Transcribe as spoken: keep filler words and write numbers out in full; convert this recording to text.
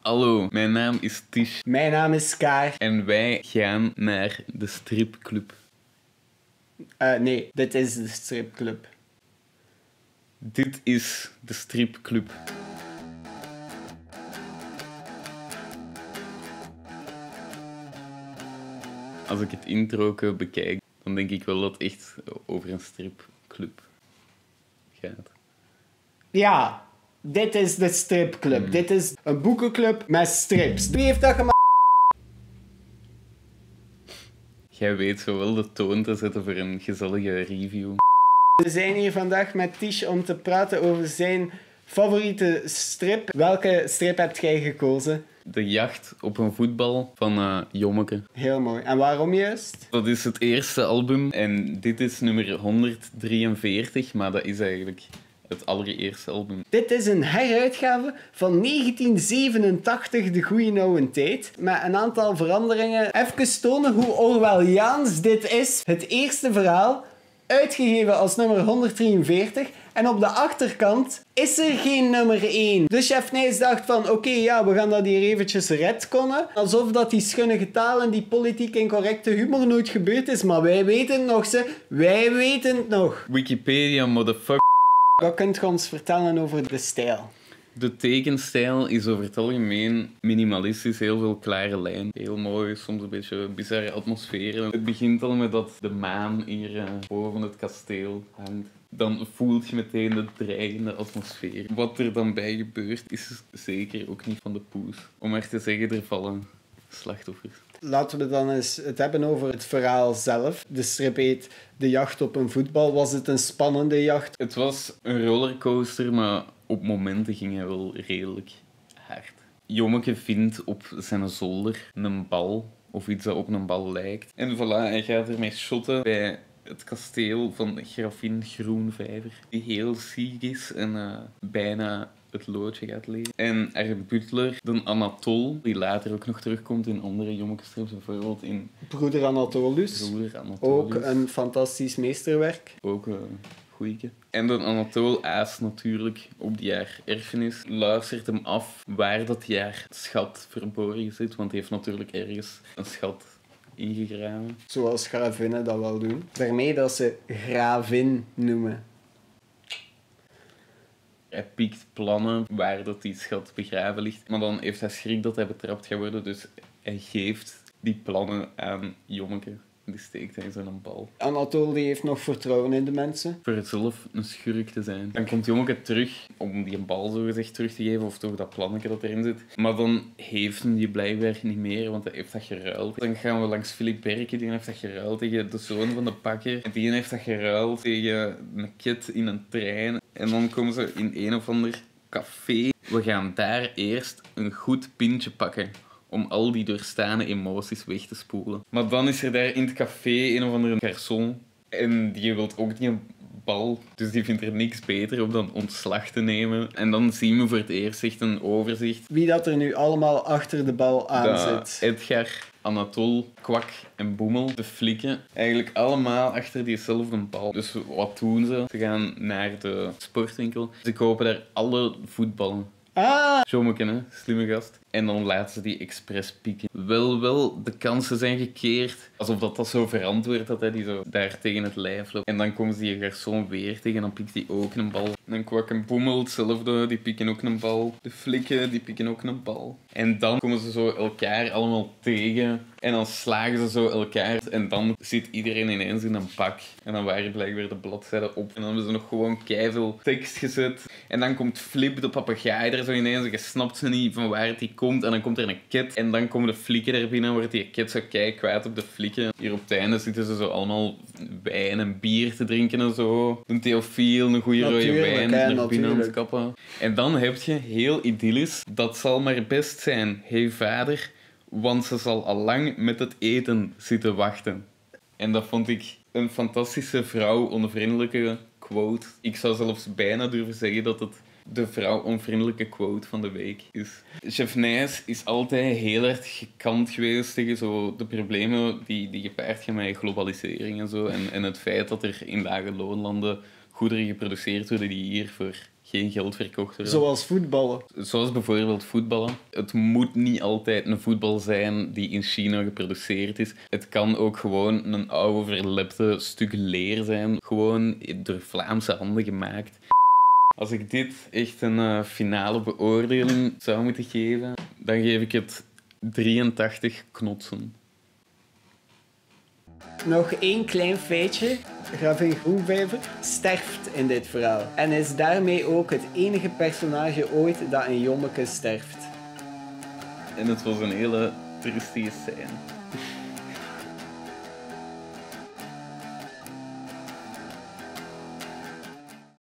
Hallo, mijn naam is Tish. Mijn naam is Kaar. En wij gaan naar de stripclub. Uh, nee, dit is de stripclub. Dit is de stripclub. Als ik het intro bekijk, dan denk ik wel dat het echt over een stripclub gaat. Ja, dit is de stripclub. Hmm. Dit is een boekenclub met strips. Wie heeft dat gemaakt? Jij weet zo wel de toon te zetten voor een gezellige review. We zijn hier vandaag met Tish om te praten over zijn favoriete strip. Welke strip hebt jij gekozen? De jacht op een voetbal van uh, Jommeke. Heel mooi. En waarom juist? Dat is het eerste album en dit is nummer honderddrieënveertig, maar dat is eigenlijk het allereerste album. Dit is een heruitgave van negentien zevenentachtig, de goeie oude tijd. Met een aantal veranderingen. Even tonen hoe Orwelliaans dit is. Het eerste verhaal, uitgegeven als nummer honderddrieënveertig. En op de achterkant is er geen nummer één. Dus chef Nijs dacht van, oké, okay, ja, we gaan dat hier eventjes retconnen. Alsof dat die schunnige taal en die politiek incorrecte humor nooit gebeurd is. Maar wij weten het nog, ze. Wij weten het nog. Wikipedia, motherfucker. Wat kunt je ons vertellen over de stijl? De tekenstijl is over het algemeen minimalistisch, heel veel klare lijn. Heel mooi, soms een beetje bizarre atmosfeer. Het begint al met dat de maan hier uh, boven het kasteel hangt. Dan voelt je meteen de dreigende atmosfeer. Wat er dan bij gebeurt, is zeker ook niet van de poes. Om maar te zeggen, er vallen slachtoffers. Laten we dan eens het hebben over het verhaal zelf. De strip heet De jacht op een voetbal. Was het een spannende jacht? Het was een rollercoaster, maar op momenten ging hij wel redelijk hard. Jommeke vindt op zijn zolder een bal, of iets dat op een bal lijkt. En voilà, hij gaat ermee shotten bij het kasteel van Gravin Groenvijver, die heel ziek is en uh, bijna het loodje gaat lezen. En haar butler, de Anatol, die later ook nog terugkomt in andere Jommeke-strips, bijvoorbeeld in Broeder Anatolus. Broeder Anatolus. Ook een fantastisch meesterwerk. Ook een uh, goeieke. En de Anatol aast natuurlijk op die haar erfenis, luistert hem af waar dat jaar schat verborgen zit, want hij heeft natuurlijk ergens een schat ingegraven. Zoals gravinnen dat wel doen. Daarmee dat ze gravin noemen. Hij pikt plannen waar dat die schat begraven ligt. Maar dan heeft hij schrik dat hij betrapt gaat worden. Dus hij geeft die plannen aan Jommeke. Die steekt hij in zo'n bal. Anatol die heeft nog vertrouwen in de mensen. Voor het zelf een schurk te zijn. Dan komt Jommeke terug om die bal zogezegd terug te geven. Of toch dat plannetje dat erin zit. Maar dan heeft hem die blijkbaar niet meer. Want hij heeft dat geruild. Dan gaan we langs Philip Berke. Die heeft dat geruild tegen de zoon van de pakker. En die heeft dat geruild tegen een kid in een trein. En dan komen ze in een of ander café. We gaan daar eerst een goed pintje pakken. Om al die doorstane emoties weg te spoelen. Maar dan is er daar in het café een of andere garçon. En die wil ook niet een bal. Dus die vindt er niks beter op dan ontslag te nemen. En dan zien we voor het eerst echt een overzicht. Wie dat er nu allemaal achter de bal aan zit. Edgar, Anatol, Kwak en Boemel, de flikken. Eigenlijk allemaal achter diezelfde bal. Dus wat doen ze? Ze gaan naar de sportwinkel. Ze kopen daar alle voetballen. Ah! Jommeke, hè? Slimme gast. En dan laten ze die expres pieken. Wel, wel, de kansen zijn gekeerd. Alsof dat, dat zo verantwoord dat hij die zo daar tegen het lijf loopt. En dan komen ze die garçon weer tegen en dan pikt hij ook een bal. En dan Kwak en Boemel hetzelfde, die pikken ook een bal. De flikken, die pikken ook een bal. En dan komen ze zo elkaar allemaal tegen. En dan slagen ze zo elkaar. En dan zit iedereen ineens in een pak. En dan waren blijkbaar de bladzijden op. En dan hebben ze nog gewoon keiveel tekst gezet. En dan komt Flip, de papegaai, er zo ineens. En je snapt ze niet van waar het die komt. En dan komt er een ket. En dan komen de flikken er binnen. Wordt die ket zo kei kwaad op de flikken. Hier op het einde zitten ze zo allemaal wijn en bier te drinken en zo. Een Theofiel, een goede rode wijn naar binnen aan het kappen. En dan heb je heel idyllisch. Dat zal maar best zijn. Hey vader, want ze zal al lang met het eten zitten wachten. En dat vond ik een fantastische vrouw-onvriendelijke quote. Ik zou zelfs bijna durven zeggen dat het de vrouw-onvriendelijke quote van de week is. Chef Nijs is altijd heel erg gekant geweest tegen zo de problemen die, die gepaard gaan met globalisering en zo. En, en het feit dat er in lage loonlanden goederen geproduceerd worden die hier voor geen geld verkocht worden. Zoals voetballen. Zoals bijvoorbeeld voetballen. Het moet niet altijd een voetbal zijn die in China geproduceerd is. Het kan ook gewoon een oude verlepte stuk leer zijn. Gewoon door Vlaamse handen gemaakt. Als ik dit echt een uh, finale beoordeling zou moeten geven, dan geef ik het drieëntachtig knotsen. Nog één klein feitje. Gravin Groenvijver sterft in dit verhaal. En is daarmee ook het enige personage ooit dat een jommeke sterft. En het was een hele triestige scène.